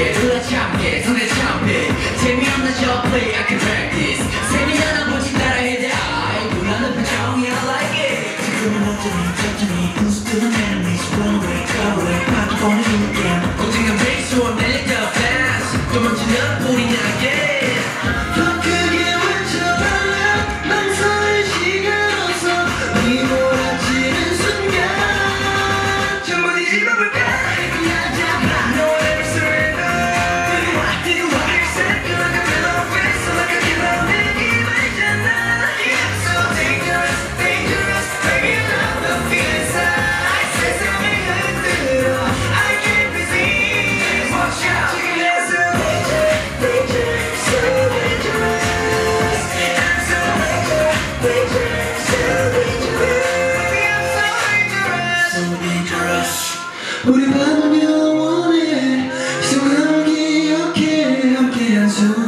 참게 놀라 참게 상대 참게 재미없는 저플레이 I can practice 세미잖아 뭐지 따라해 돼 I 놀라는 표정이 I like it 지금은 어쩌니 천천히 분수들은 enemies run away go away 바퀴 보는 힘들게 언젠간 break through and let go fast 도망치는 우리 나게 더 크게 외쳐달라 망설일 시간 없어 이 몰아치는 순간 전부 뒤집어볼까 우리 밤은 영원해 이 순간을 기억해 함께한 수